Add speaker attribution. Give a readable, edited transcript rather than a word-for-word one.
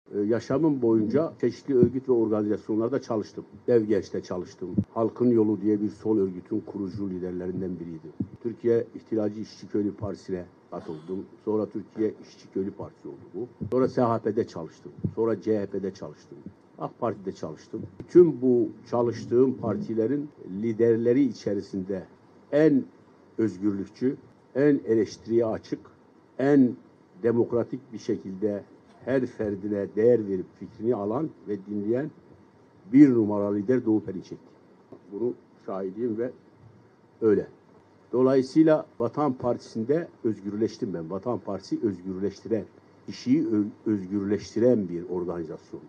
Speaker 1: Yaşamım boyunca çeşitli örgüt ve organizasyonlarda çalıştım. Devgenç'te çalıştım. Halkın Yolu diye bir sol örgütün kurucu liderlerinden biriydim. Türkiye İhtilacı İşçi Köylü Partisi'ne katıldım. Sonra Türkiye İşçi Köylü Partisi oldu bu. Sonra SHP'de çalıştım. Sonra CHP'de çalıştım. AK Parti'de çalıştım. Tüm bu çalıştığım partilerin liderleri içerisinde en özgürlükçü, en eleştiriye açık, en demokratik bir şekilde her ferdine değer verip fikrini alan ve dinleyen bir numaralı lider Doğu Perinçek'ti. Bunu şahidiyim ve öyle. Dolayısıyla Vatan Partisi'nde özgürleştim ben. Vatan Partisi özgürleştiren, kişiyi özgürleştiren bir organizasyon.